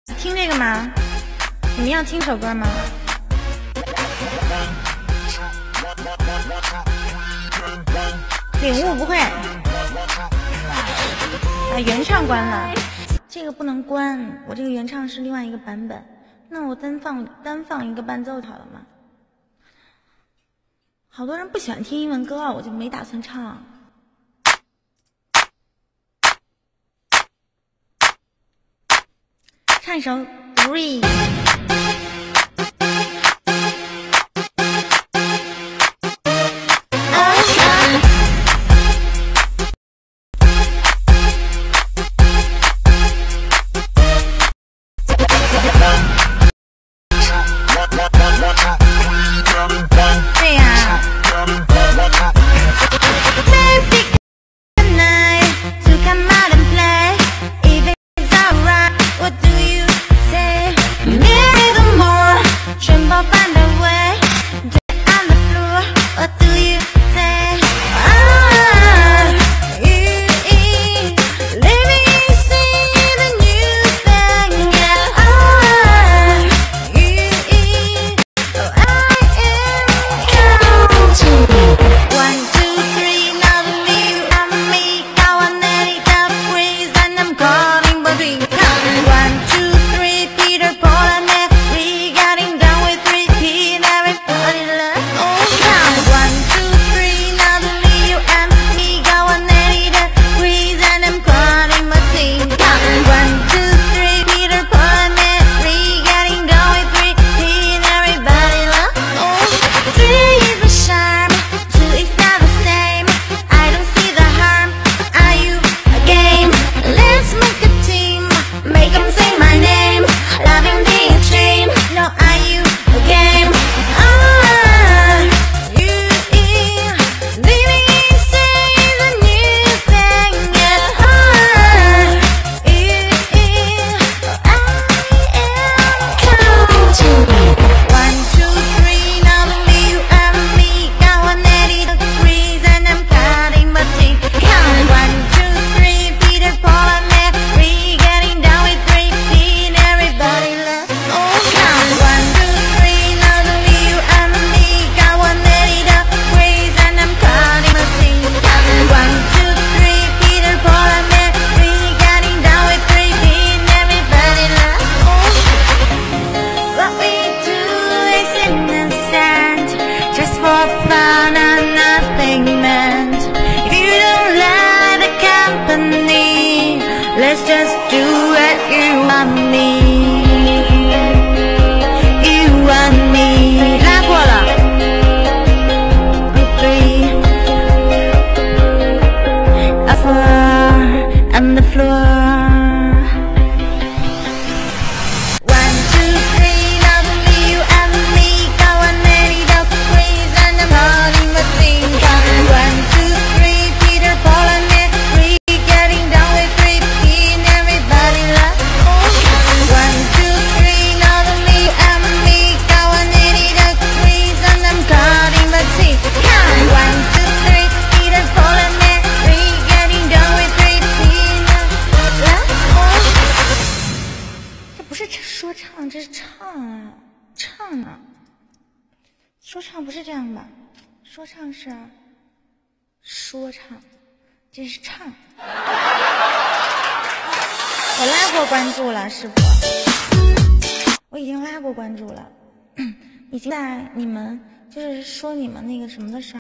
听这个吗？你们要听首歌吗？领悟不会，把原唱关了，这个不能关，我这个原唱是另外一个版本，那我单放一个伴奏好了吗？好多人不喜欢听英文歌，我就没打算唱。唱一首《Breathe》。对呀。Let's just do what you want me. You want me. 拉过了。3 a floor and the floor.说唱，这是唱啊，唱啊！说唱不是这样吧？说唱是说唱，这是唱。我拉过关注了，师傅，我已经拉过关注了。已经在你们就是说你们那个什么的时候。